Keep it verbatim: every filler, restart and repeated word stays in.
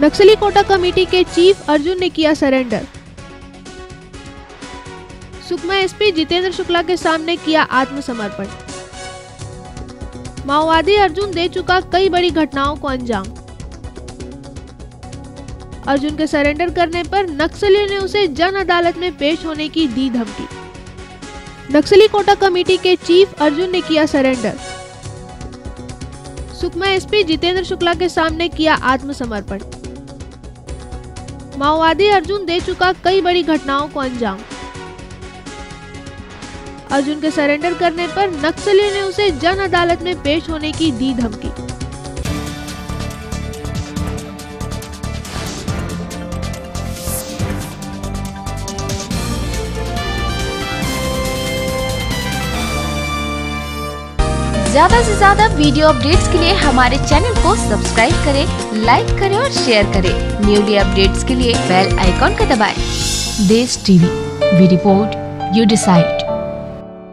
नक्सली Kota committee के chief Arjun ने किया सरेंडर। सुकमा एसपी जितेंद्र शुक्ला के सामने किया आत्मसमर्पण। माओवादी अर्जुन दे चुका कई बड़ी घटनाओं को अंजाम। अर्जुन के सरेंडर करने पर नक्सलियों ने उसे जन अदालत में पेश होने की दी धमकी। नक्सली कोटा कमेटी के चीफ अर्जुन ने किया सरेंडर। सुकमा एसपी जितेंद्र शुक्ला के सामने किया आत्मसमर्पण। माओवादी अर्जुन दे चुका कई बड़ी घटनाओं को अंजाम। अर्जुन के सरेंडर करने पर नक्सलियों ने उसे जन अदालत में पेश होने की दी धमकी। ज्यादा से ज्यादा वीडियो अपडेट्स के लिए हमारे चैनल को सब्सक्राइब करें, लाइक करें और शेयर करें। न्यूली अपडेट्स के लिए बेल आइकॉन का दबाएं। Desh TV, we report, you decide.